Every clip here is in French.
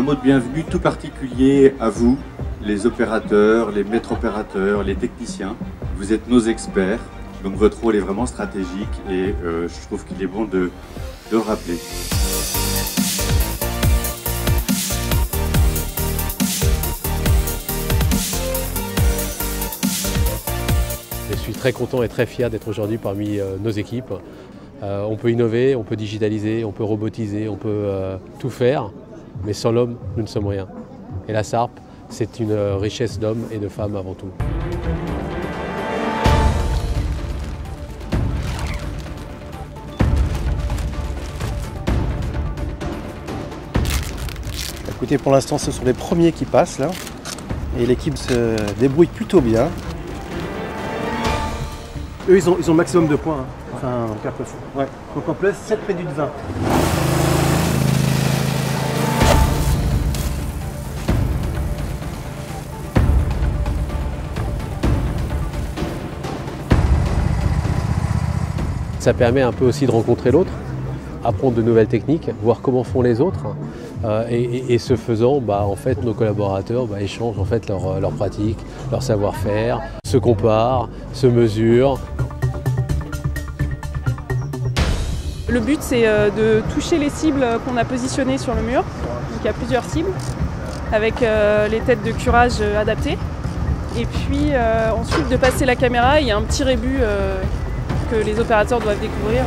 mot de bienvenue tout particulier à vous, les opérateurs, les maîtres opérateurs, les techniciens. Vous êtes nos experts, donc votre rôle est vraiment stratégique et je trouve qu'il est bon de le rappeler. Je suis très content et très fier d'être aujourd'hui parmi nos équipes. On peut innover, on peut digitaliser, on peut robotiser, on peut tout faire, mais sans l'homme, nous ne sommes rien. Et la SARP, c'est une richesse d'hommes et de femmes avant tout. Écoutez, pour l'instant, ce sont les premiers qui passent là, et l'équipe se débrouille plutôt bien. Eux, ils ont le maximum de points, hein. Enfin, en Carquefou. Ouais. Donc en plus, 7 prédits de 20. Ça permet un peu aussi de rencontrer l'autre, apprendre de nouvelles techniques, voir comment font les autres. Et ce faisant, en fait, nos collaborateurs échangent en fait leurs pratiques, leur savoir-faire, se comparent, se mesurent. Le but, c'est de toucher les cibles qu'on a positionnées sur le mur. Donc il y a plusieurs cibles, avec les têtes de curage adaptées. Et puis ensuite de passer la caméra, il y a un petit rébut que les opérateurs doivent découvrir.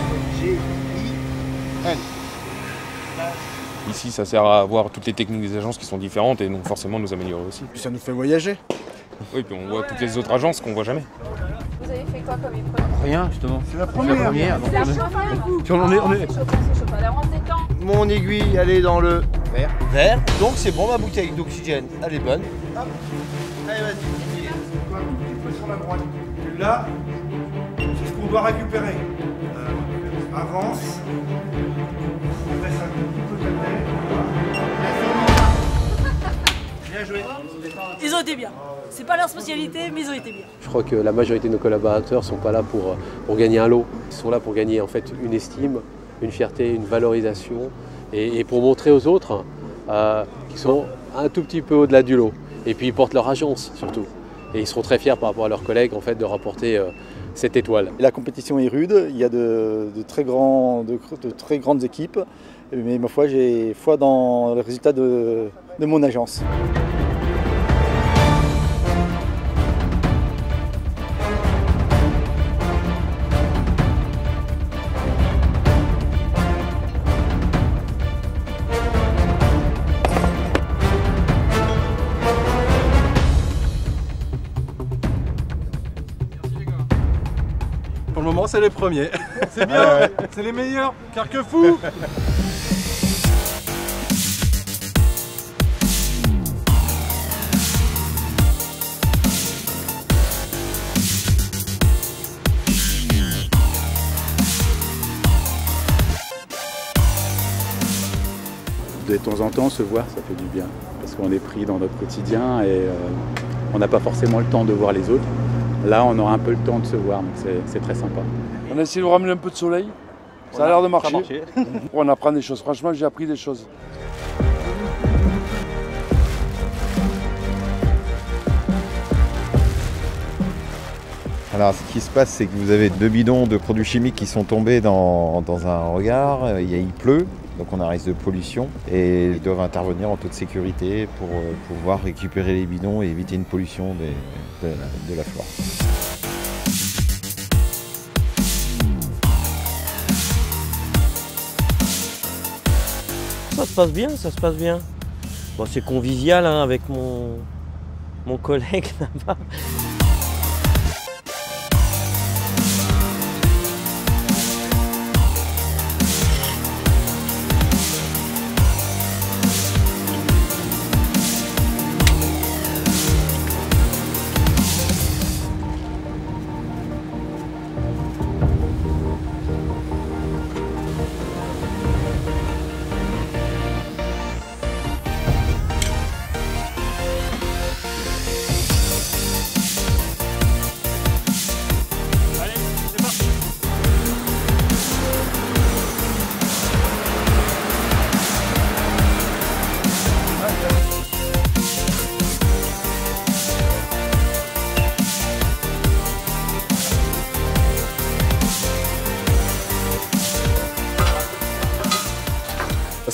Ici, ça sert à voir toutes les techniques des agences qui sont différentes et donc forcément nous améliorer aussi. Puis ça nous fait voyager. Oui, puis on voit toutes les autres agences qu'on voit jamais. Vous avez fait quoi comme épreuve? Rien, justement. C'est la première. C'est la chauffage. On est... Alors on se détend. Mon aiguille, elle est dans le vert. Donc c'est bon, ma bouteille d'oxygène, elle est bonne. Hop. Allez, vas-y. Un tout petit peu sur la droite. Et là, c'est ce qu'on doit récupérer. Avance. On laisse un tout petit peu calmer. Bien joué. Ils ont été bien. C'est pas leur spécialité, mais ils ont été bien. Je crois que la majorité de nos collaborateurs ne sont pas là pour gagner un lot. Ils sont là pour gagner en fait une estime, une fierté, une valorisation et pour montrer aux autres qu'ils sont un tout petit peu au-delà du lot. Et puis ils portent leur agence surtout. Et ils seront très fiers par rapport à leurs collègues en fait, de rapporter cette étoile. La compétition est rude, il y a de très grandes équipes, mais ma foi, j'ai foi dans le résultat de mon agence. Pour le moment, c'est les premiers. C'est bien, c'est les meilleurs. Carquefou. De temps en temps, se voir, ça fait du bien. Parce qu'on est pris dans notre quotidien et on n'a pas forcément le temps de voir les autres. Là, on aura un peu le temps de se voir, donc c'est très sympa. On a essayé de ramener un peu de soleil. Ça a l'air de marcher. On apprend des choses. Franchement, j'ai appris des choses. Alors, ce qui se passe, c'est que vous avez 2 bidons de produits chimiques qui sont tombés dans un regard. Il pleut, donc on a un risque de pollution. Et ils doivent intervenir en toute sécurité pour pouvoir récupérer les bidons et éviter une pollution de la flore. Ça se passe bien, ça se passe bien. Bon, c'est convivial hein, avec mon collègue là-bas.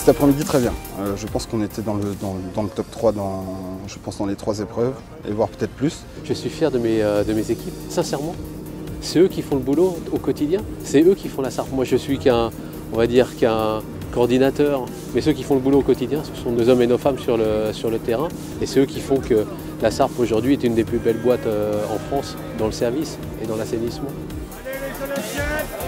Cet après-midi, très bien. Je pense qu'on était dans le top 3 dans les 3 épreuves, et voire peut-être plus. Je suis fier de mes équipes, sincèrement. C'est eux qui font le boulot au quotidien, c'est eux qui font la SARP. Moi je suis qu'un coordinateur, mais ceux qui font le boulot au quotidien, ce sont nos hommes et nos femmes sur le terrain, et c'est eux qui font que la SARP aujourd'hui est une des plus belles boîtes en France dans le service et dans l'assainissement. Allez les Olympiennes!